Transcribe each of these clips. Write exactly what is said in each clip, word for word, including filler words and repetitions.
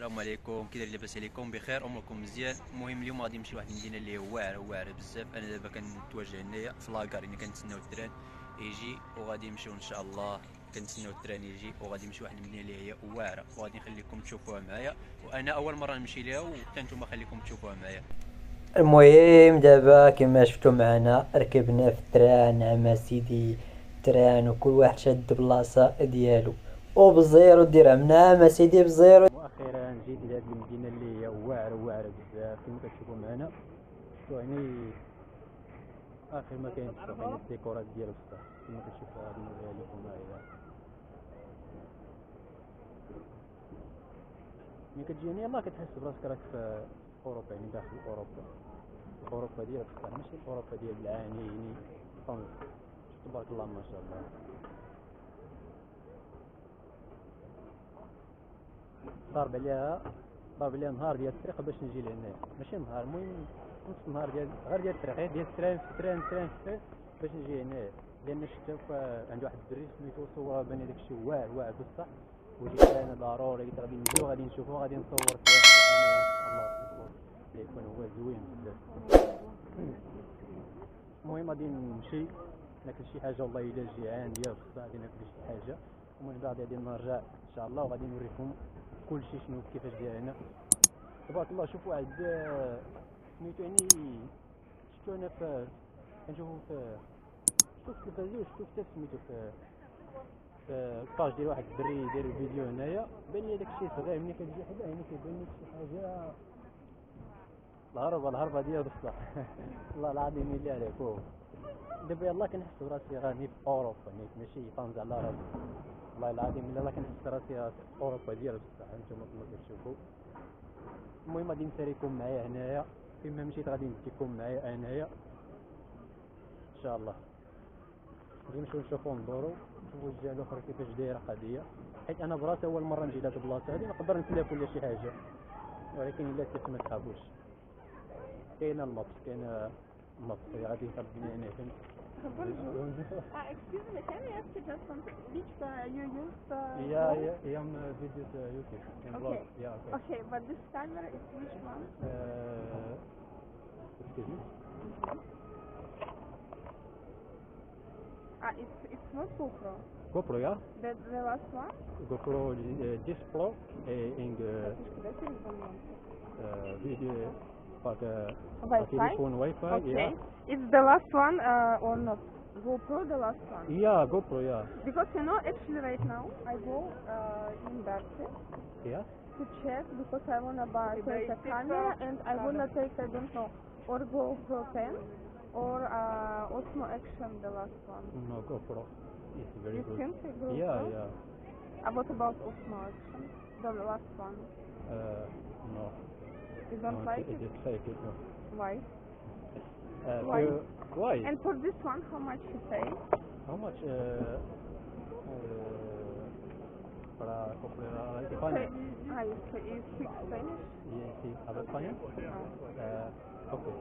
السلام عليكم، كي داير؟ لاباس عليكم؟ بخير، اموركم مزيان. المهم اليوم غادي نمشي لواحد المدينه اللي هو واعره واعره بزاف. انا دابا كنتواجه هنايا في لاكار، يعني كنتسناو التران يجي وغادي نمشيو ان شاء الله. كنتسناو التران يجي وغادي نمشيو لواحد المدينه اللي هي واعره، وغادي نخليكم تشوفوها معايا، وانا اول مره نمشي ليها وحتى نتوما خليكم تشوفوها معايا. المهم دابا كما شفتوا معنا ركبنا في التران مع سيدي تران، وكل واحد شاد بلاصه ديالو وبزيرو ديرها من عام سيدي بزيرو. مؤخرا جيت لهاد المدينه اللي هي واعره واعره بزاف كما كتشوفوا معنا. شفتوا يعني اخر ما كاين شفتوا كاين الديكورات ديال بصح كما كتشوفوا غادي نوريها لكم هاهي. ملي كتجي هنا يلاه كتحس براسك راك في اوروبا، يعني داخل اوروبا، اوروبا ديال بصح ماشي اوروبا ديال العانيين. طنز تبارك الله ما شاء الله. ضارب عليها ضارب عليها نهار ديال الطريق باش نجي لهنا، ماشي نهار، المهم نص نهار ديال غير ديال الطريق، غير ديال التران في التران التران في التران باش نجي هنا. لان شفت عند واحد الدري سميتو صور بان داكشي واعر واعر بصح، وجيت انا ضروري قلت غادي نجيو غادي نشوفو غادي نصور فيه ان شاء الله يكون هو زوين بزاف. المهم غادي نمشي ناكل شي حاجه، والله الا جيعان ديال بصح غادي ناكل شي حاجه، ومن بعد غادي نرجع ان شاء الله وغادي نوريكم كل شيء شنو كيفاش داير هنا. تبارك الله. شوفوا واحد سميتو يعني شفتو انا في كنشوفو في شفتو في التلفزيون، شفتو حتى سميتو في في باج ديال واحد الدري داير فيديو هنايا، بان لي داكشي صغير ملي كتجي حدا هنا كيبان لك شي حاجه الهربه الهربه ديال بصح. والله العظيم اللي عليك هو دابا يلاه كنحس براسي راني في اوروبا، يعني ماشي طنز على راسي، والله العظيم الا كنحس راسي في اوروبا ديال بصح هانتوما كما كتشوفوا. المهم غادي نساليكم معايا هنايا، فين ما مشيت غادي نديكم معايا هنايا ان شاء الله. غادي نمشيو نشوفو ندورو نشوفو الجهه الاخرى كيفاش دايره القضيه، حيت انا براسي اول مره نجي لهاد البلاصه هادي، نقدر نتلاف ولا شي حاجه، ولكن الا كيف ما تخافوش. كاينه المابس كاينه المابس غادي تردني هنا فين. Bonjour. Uh, excuse me, can I ask you just something? Which uh, you use? Uh, Yeah, phone? yeah, yeah, I'm uh, videos uh, YouTube and blog. Okay. Yeah, okay. Okay, but this camera is which one? Uh, excuse me. Ah, it's it's not GoPro. GoPro, yeah. The the last one? GoPro uh, this Pro uh, in the uh, video like uh, Wi-Fi? telephone Wi-Fi. Okay. Yeah. It's the last one uh, or not? GoPro, the last one. Yeah, GoPro, yeah. Because you know, actually, right now I go uh, in Darcy Yeah. to check because I wanna buy take a camera and I wanna take I don't know or GoPro ten or uh, Osmo Action, the last one. No, GoPro. It's very You good. think the GoPro? Yeah, yeah. Uh, what about Osmo Action, the last one? Uh, no. You don't no, like it? it? It's fake. It, no. Why? Uh, Why? so, why? And for this one, how much you pay? How much? Uh, uh, para comprar España? Ah, you, speak- you speak Spanish? Yeah, sí. ¿Habla español? No. Uh, okay.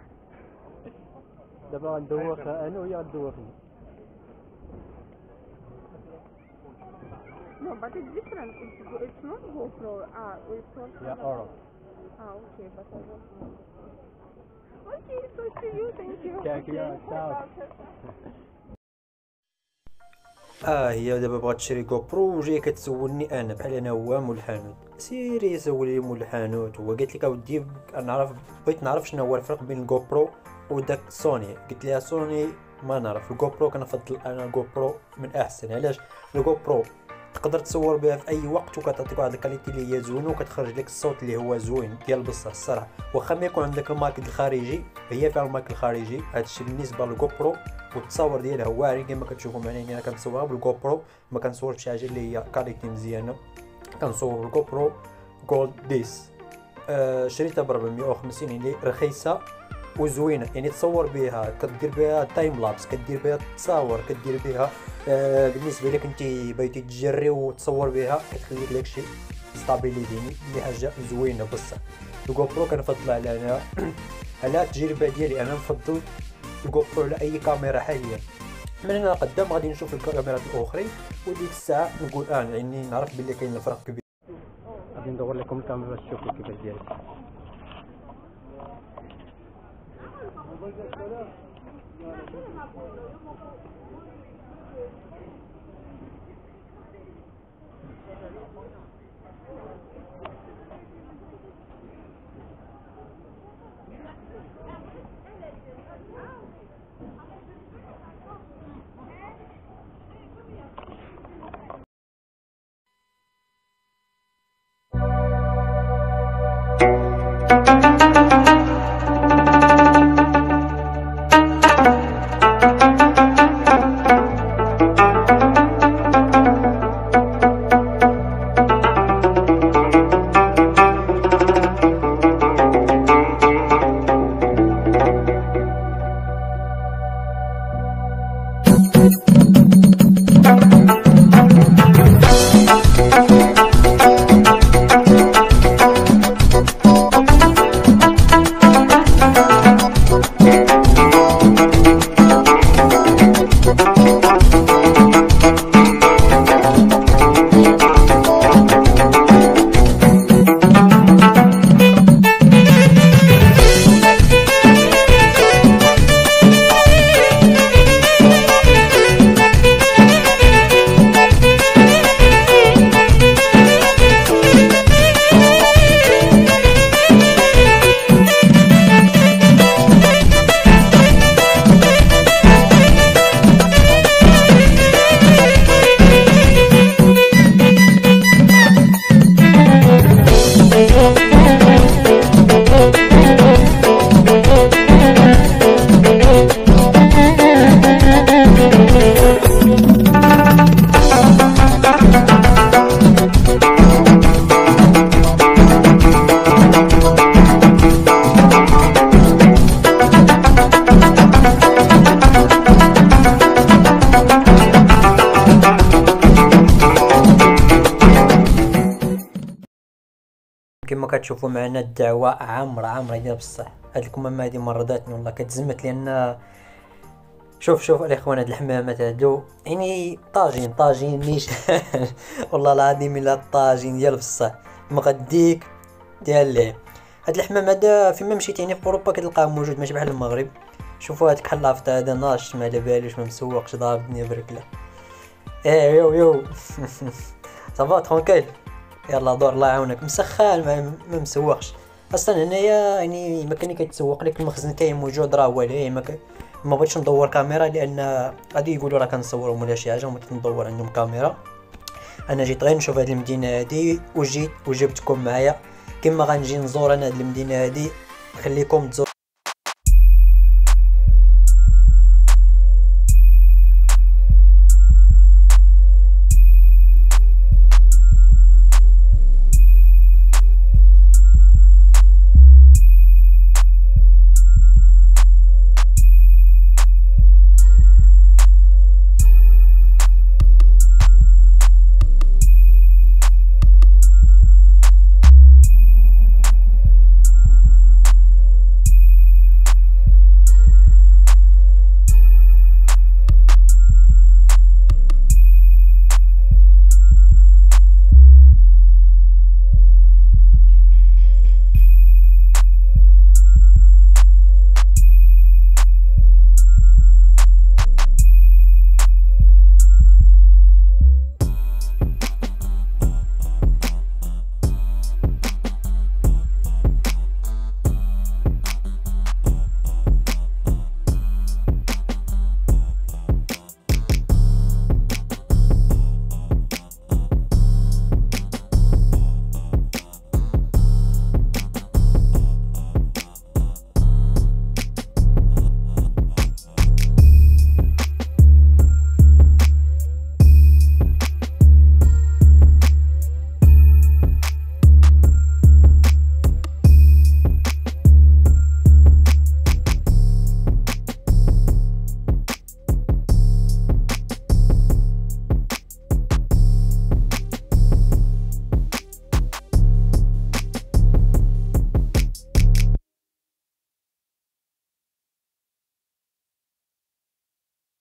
دابا غندوخ انا وهي غدوخني. No, but it's different. It's, go- it's not GoPro. Ah, it's also. يا اورو. Ah, okay, but I don't know. Okay, so see you. Thank you. Thank you. Okay. Ciao. اه هي دابا بغات تشري كوبرو وجاي كتسولني انا بحال انا هو مول الحانوت. سيري سولي مول الحانوت، هو قالت لك اودي نعرف، بغيت نعرف شنو هو الفرق بين الجوبرو وداك سوني. قلت لها سوني ما نعرف، الجوبرو كنفضل انا الجوبرو من احسن. علاش؟ الجوبرو تقدر تصور بها في اي وقت وكتعطيك واحد الكاليتي اللي هي زوينه وكتخرج لك الصوت اللي هو زوين ديال بصح الصراحه. واخا ما يكون عندك المايك الخارجي، هي فيها المايك الخارجي، هادشي بالنسبه للجوبرو، والتصاور ديالها واعر كما كتشوفوا معنا. انا كنصورها بالجوبرو، ما كنصورش بشي حاجه اللي هي كاليتي مزيانه، كنصور بالجوبرو جولد ديس. آه شريتها ب أربعمية وخمسين، يعني رخيصه وزوينه، يعني تصور بها، كدير بها تايم لابس، كدير بها تصاور، كدير بها آه بالنسبه لك انت بغيتي تجري وتصور بها كتخليك داكشي ستابيليتي، يعني حاجه زوينه بصح. الجوبرو كنفضلها على انا على التجربه ديالي، انا نفضل الجوبرو على اي كاميرا حاليا. من هنا قدام غادي نشوف الكاميرات الاخرين وديك الساعه نقول اه يعني نعرف بلي كاين الفرق كبير. غادي ندور لكم الكاميرا باش تشوفوا كيفاش داير. كما كتشوفوا معنا الدعوه عامره عامره ديال بصح. هاد الكمامه هادي مرضاتني والله كتزمت، لان شوف شوف الاخوان هاد الحمامات هادو يعني طاجين طاجين نيشان والله العظيم الا طاجين ديال بصح مغديك ديال ليه. هاد الحمام هذا فيما مشيت يعني في اوروبا كتلقاه موجود، ماشي بحال المغرب. شوفوا هاد كحل لافط هذا ناشط ما على باليش ما مسوقش ضاربني بركله. ايه يو يو صافا ترونكيل يلا دور الله يعاونك مسخان ما, ما مسوقش اصلا. هنايا يعني ما كان كيتسوق لك المخزن تاعي موجود راه هو ليه. ما, ك... ما بغيتش ندور كاميرا لان غادي يقولوا راه كنصوروا ولا شي حاجه وما ندور عندهم كاميرا. انا جيت غير نشوف هذه المدينه هذه وجيت وجبتكم معايا كما غنجي نزور انا هذه المدينه هذه. خليكم تزور